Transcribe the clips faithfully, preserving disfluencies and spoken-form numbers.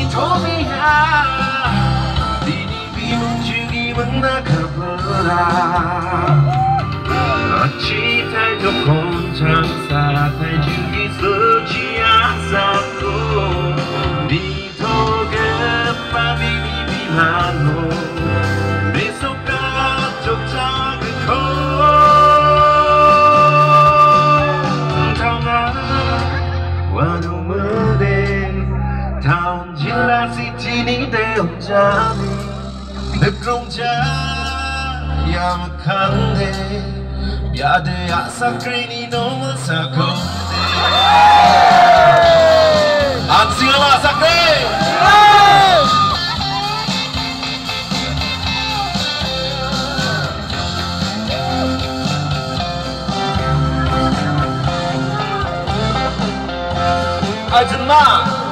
도미야 니니 비문 죽이면 나가버라 어찌 달려온 장사 달죽이 서지 않았고 니도 급한 비비비하노 내 손가락 작은 코 시티니 대혼자니 늑동자 야박한데 야대 아사크레니 너무 사건데 안 싱어봐 아사크레 아줌마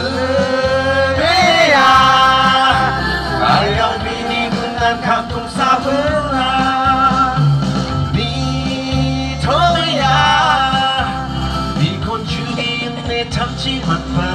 감동사브라 니 도야 니 곤죽이 내 참치 맛봐